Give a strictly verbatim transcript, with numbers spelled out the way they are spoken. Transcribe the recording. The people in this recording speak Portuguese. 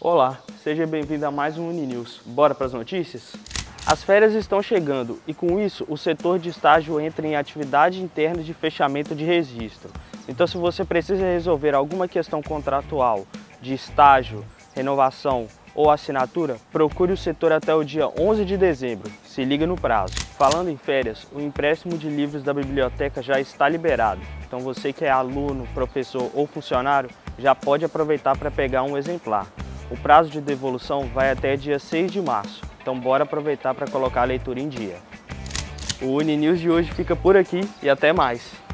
Olá, seja bem-vindo a mais um Uninews. Bora para as notícias? As férias estão chegando e com isso o setor de estágio entra em atividade interna de fechamento de registro. Então se você precisa resolver alguma questão contratual de estágio, renovação ou assinatura, procure o setor até o dia onze de dezembro. Se liga no prazo. Falando em férias, o empréstimo de livros da biblioteca já está liberado. Então você que é aluno, professor ou funcionário já pode aproveitar para pegar um exemplar. O prazo de devolução vai até dia seis de março, então bora aproveitar para colocar a leitura em dia. O Uninews de hoje fica por aqui e até mais!